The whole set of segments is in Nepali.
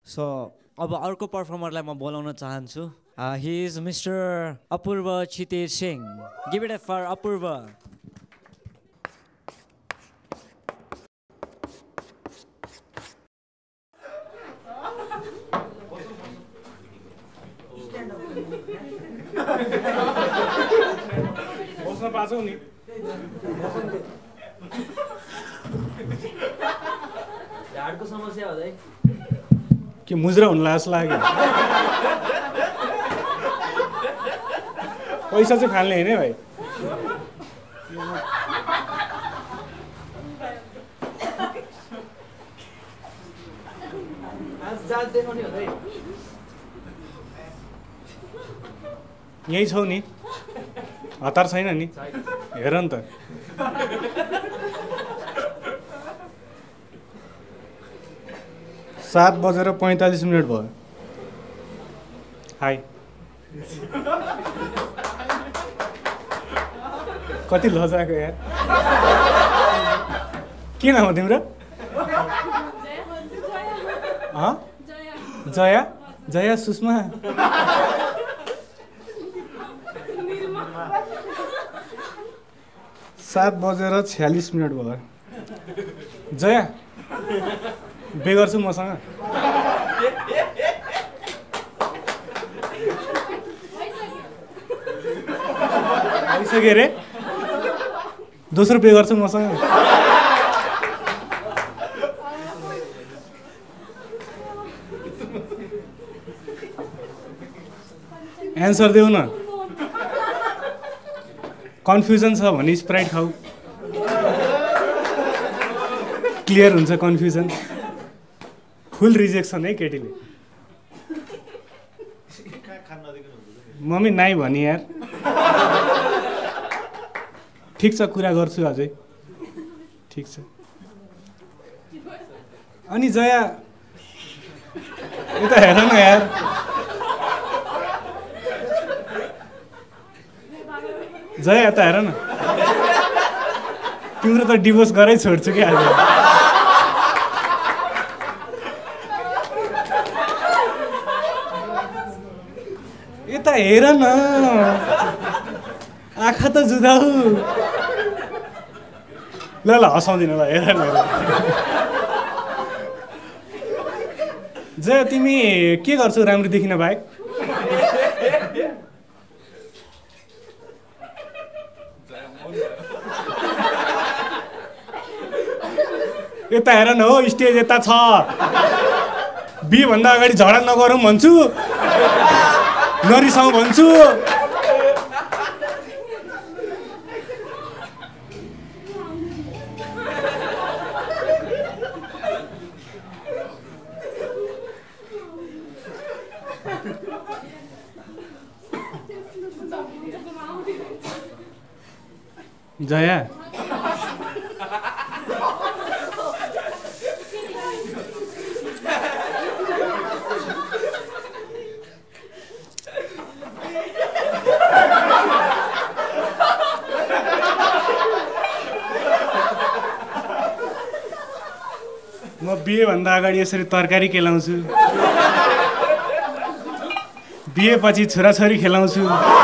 सो अब अर्को पर्फर्मरलाई म बोलाउन चाहन्छु he is mister Apurva Kshitij Singh give it up for Apurva बस्न पाछौ नि झाडको समस्या हुँदै के मुजरा हुन लास लाग्यो पैसा चाहिँ फाल्ने हैन भाइ यही छौ नि हतार छैन नि हेर नि त 7:45 भयो हाई कति लजाको यार के नाम हो तिम्रो जया जया सुषमा सात बजेर 46 भयो जया बे गर्छु मसँग आइसक्यो रे दोस्रो पे गर्छु मसँग एन्सर देऊ न कन्फ्युजन छ भने स्प्राइट खाऊ क्लियर हुन्छ कन्फ्युजन फुल रिजेक्सन है केटीले मम्मी नाइ भनी यार ठिक छ कुरा गर्छु अझै ठिक छ अनि जया यता हेर न यार जया यता हेर न तिम्रो त डिभोर्स गरै छोड्छु कि आज यता हेर न आँखा त जुदाऊ ल ल हँसाउँदिन ल हेर न जया तिमी के गर्छौ राम्रो देखिन बाहेक यता हेर न हो स्टेज यता छ बी भन्दा अगाडि झगडा नगरौँ भन्छु नरिसाउँ भन्छु जया म बिहे भन्दा अगाडि यसरी तरकारी खेलाउँछु बिहे पछि छोराछोरी खेलाउँछु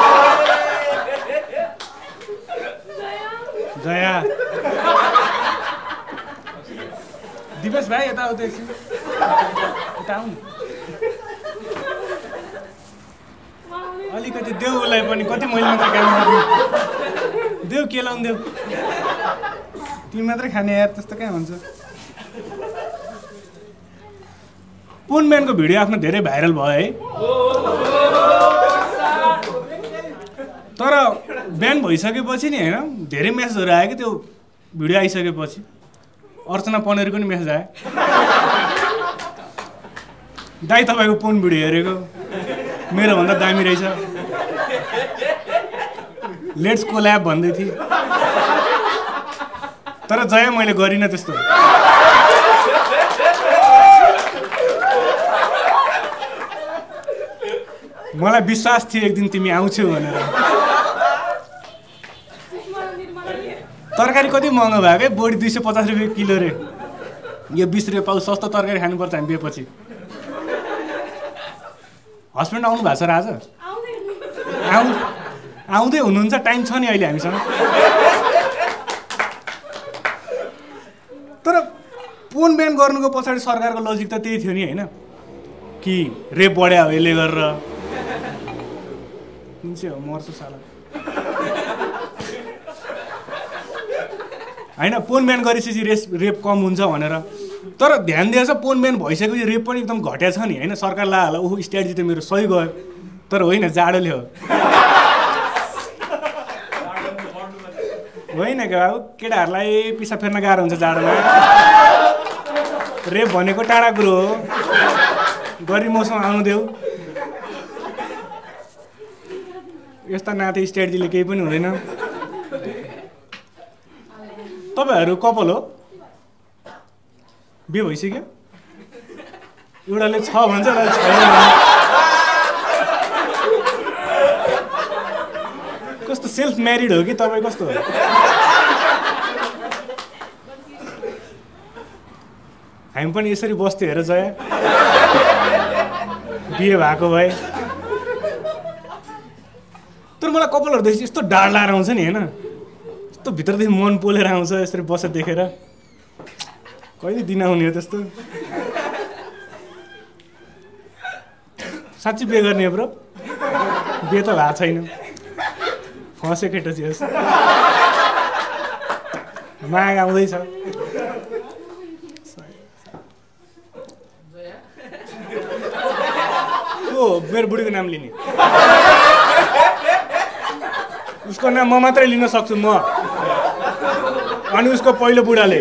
जया दिपेश भाइ यता आउँदै यता आउनु अलिकति देऊ उसलाई पनि कति मैले मात्रै खानु देऊ केलाउनु देऊ तिमी मात्रै खाने यार त्यस्तो कहाँ हुन्छ पोनम्यानको भिडियो आफ्नो धेरै भाइरल भयो है तर बिहान भइसकेपछि नि होइन धेरै मेसेजहरू आयो कि त्यो भिडियो आइसकेपछि अर्चना पनेरको नि मेसेज आयो दाइ तपाईँको पोन भिडियो हेरेको मेरो भन्दा दामी रहेछ लेट्स कोल्याब भन्दै थिएँ तर जया मैले गरिनँ त्यस्तो मलाई विश्वास थियो एक दिन तिमी आउँछौ भनेर तरकारी कति महँगो भएको है बोडी 250 रुपियाँ किलो रे यो 20 रुपियाँ पाउ सस्तो तरकारी खानुपर्छ हामी बिहेपछि हस्बेन्ड आउनु भएको छ र आज आउँदै हुनुहुन्छ टाइम छ नि अहिले हामीसँग तर फोन ब्यान गर्नुको पछाडि सरकारको लजिक त त्यही थियो नि होइन कि रेप बढ्या हो यसले गरेर कुन चाहिँ हो मर्छु साला होइन फोन ब्यान गरेपछि रेप कम हुन्छ भनेर तर ध्यान दिएछ फोन ब्यान भइसकेपछि रेप पनि एकदम घट्या छ नि होइन सरकार ला होला ओहो स्ट्राटेजी त मेरो सही गयो तर होइन जाडोले हो होइन क्या बाबु केटाहरूलाई पिसा फेर्न गाह्रो हुन्छ जाडोमा रेप भनेको टाढा कुरो हो गरी मसँग आउनु देऊ यस्ता नाथे स्ट्राटेजीले केही पनि हुँदैन तपाईहरु कपाल हो बिहे भइसक्यो एउटाले छ भन्छ एउटाले छैन कस्तो सेल्फ म्यारिड हो कि तपाई कस्तो हो हामी पनि यसरी बस्थे हेर जया बिहे भएको भए तर मलाई कपालहरु देखेपछि यस्तो डाढ लाएर आउँछ नि हैन यस्तो भित्रदेखि मन पोलेर आउँछ यसरी बसेर देखेर कहिले दिन आउने हो त्यस्तो साच्चै बिहे गर्ने हो ब्रो बिहे त भएको छैन फसे केटो चाहिँ माग आउँदैछ ओ मेरो बुढीको नाम लिने उसको नाम म मात्रै लिन सक्छु म अनि उसको पहिलो बुढाले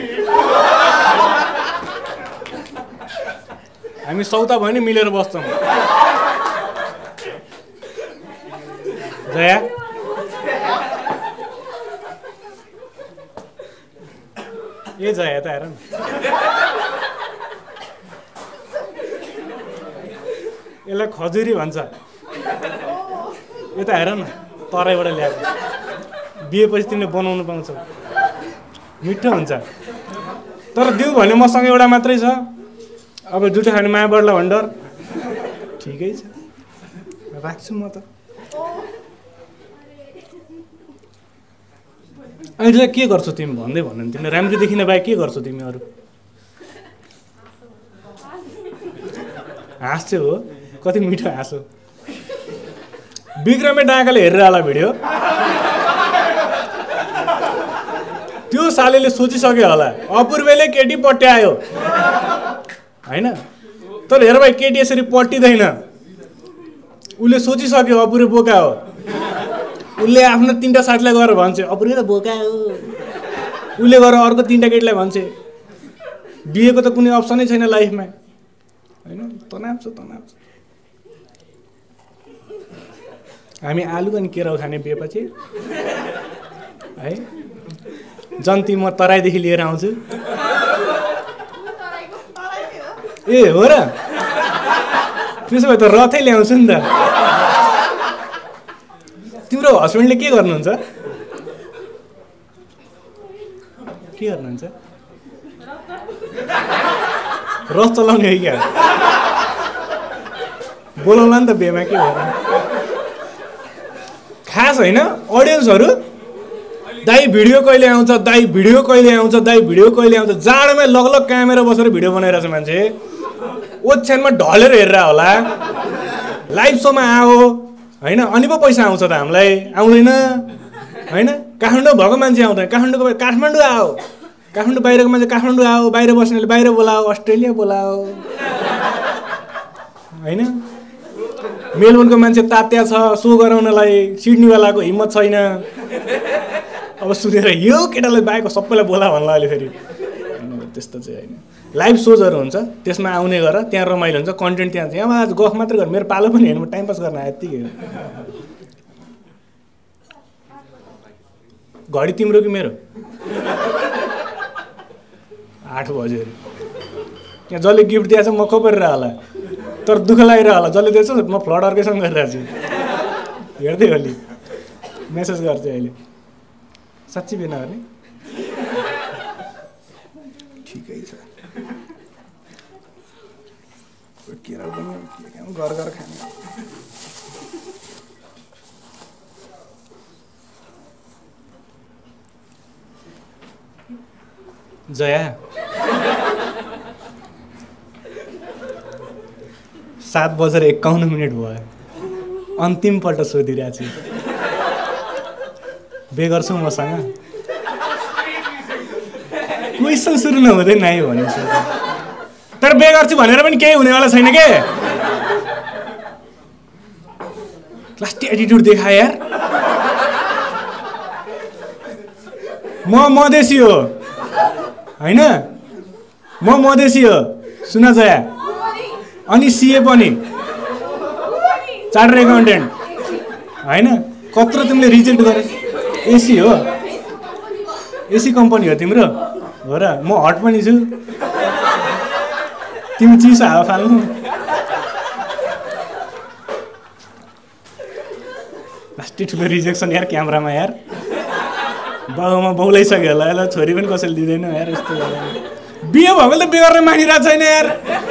हामी सौता भयो नि मिलेर बस्छौँ जया ए जया त हेर न यसलाई खजुरी भन्छ यता हेर न तराईबाट ल्याएको बिहेपछि तिमीले बनाउनु पाउँछौ मिठो हुन्छ तर दिउँ भने मसँग एउटा मात्रै छ अब जुठो खाने माया बढ्ला भने डर ठिकै छ राख्छु म त अहिले के गर्छौ तिमी भन्दै भन्नु नि तिमीले राम्रो देखिन बाहेक के गर्छौ तिमी अरू हाँस्छौ हो कति मिठो हाँसो विक्रमे डाँगाले हेरेर होला भिडियो त्यो सालेले सोचिसक्यो होला अपूर्वले केटी पट्यायो हैन तर हेर भाइ केटी यसरी पट्टिदैन उसले सोचिसक्यो अपूर्व बोका हो उसले आफ्नो तीनटा साथीलाई गएर भन्छ अपूर्व त बोका हो उसले गएर अर्को तीनटा केटीलाई भन्छ बिहेको त कुनै अप्सनै छैन लाइफमा हैन तनाव छ हामी आलु अनि केराउ खाने बिहेपछि है जन्ती म तराईदेखि लिएर आउँछु ए हो र त्यसो भए त रथै ल्याउँछु नि त तिम्रो हस्बेन्डले के गर्नुहुन्छ रथ चलाउने हो क्या बोलाउला नि त बिहेमा के भएर खास होइन अडियन्सहरू दाइ भिडियो कहिले आउँछ दाइ भिडियो कहिले आउँछ जाडोमा लगलग क्यामेरा बसेर भिडियो बनाइरहेछ मान्छे ओछ्यानमा ढलेर हेरेर होला लाइभ सोमा आऊ होइन अनि पो पैसा आउँछ त हामीलाई आउँदैन होइन काठमाडौँ भएको मान्छे आउँदैन काठमाडौँ आऊ काठमाडौँ बाहिरको मान्छे काठमाडौँ आऊ बाहिर बस्नेले बाहिर बोलाऊ अस्ट्रेलिया बोलाऊ होइन मेलबोर्नको मान्छे तात्या छ सो गराउनलाई सिडनीवालाको हिम्मत छैन अब सुनेर यो केटालाई बाहेक सबैलाई बोला भन्ला अहिले फेरि त्यस्तो चाहिँ होइन लाइभ सोजहरू हुन्छ त्यसमा आउने गर त्यहाँ रमाइलो हुन्छ कन्टेन्ट त्यहाँ यहाँ आज गफ मात्रै गर मेरो पालो पनि हेर्नु टाइम पास गर्न आयो यतिकै घडी तिम्रो कि मेरो 8 बज्यो यहाँ जसले गिफ्ट दिएछ म खोपेर होला तर दुःख लागिरह होला जसले दिएछ म फ्लड अर्कैसँग गरिरहेको छु हेर्दै होली मेसेज गर्छु अहिले साँच्ची बिना गर्ने ठिकै छ केरा पनि घर घर खाने जया 7:51 भयो अन्तिम पल्ट सोधिरहेको छु बे गर्छौ मसँग क्वेसन सुरु नहुँदै नाइ भनिन्छ तर बे गर्छु भनेर पनि केही हुनेवाला छैन के लास्टी एटिट्युड देखा यार म मधेसी हो हैन म मधेसी हो सुन जया अनि सीए पनि चार्टर्ड एकाउन्टेन्ट हैन कत्रो तिमीले रिजेक्ट गरे एसी हो एसी कम्पनी हो तिम्रो हो र म हट पनि छु तिमी चिसो हावा फाल्नु लास्टी ठुलो रिजेक्सन यार क्यामेरामा यार बाउमा बौलाइसक्यो होला यसलाई छोरी पनि कसैले दिँदैन यार यस्तो बिहे भएको त बिहे गर्न मानिरहेको छैन यार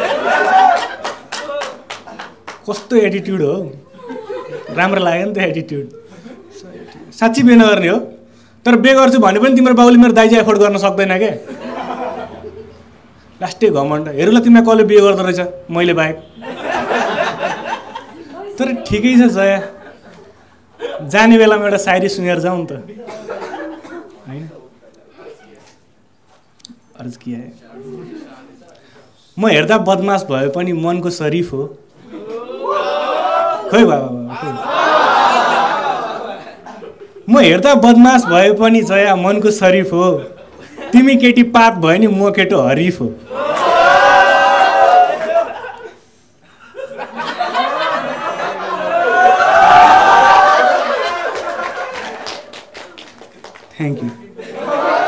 कस्तो एटिट्युड हो राम्रो लाग्यो नि त एटिट्युड साँच्ची बिहे नगर्ने हो तर बिहे गर्छु भने पनि तिम्रो बाउले मेरो दाइजी एफोर्ड गर्न सक्दैन क्या लास्टै घमण्ड हेरौँ ल तिमीलाई कसले बिहे गर्दो रहेछ मैले बाहेक तर ठिकै छ जया जाने बेलामा एउटा सायरी सुनेर जाउँ त हैन अर्ज के है म हेर्दा बदमास भए पनि मनको शरीफ हो खै बाबा म हेर्दा बदमास भए पनि जया मनको शरीफ हो तिमी केटी पात भयो नि म केटो हरिफ हो थ्याङ्क यू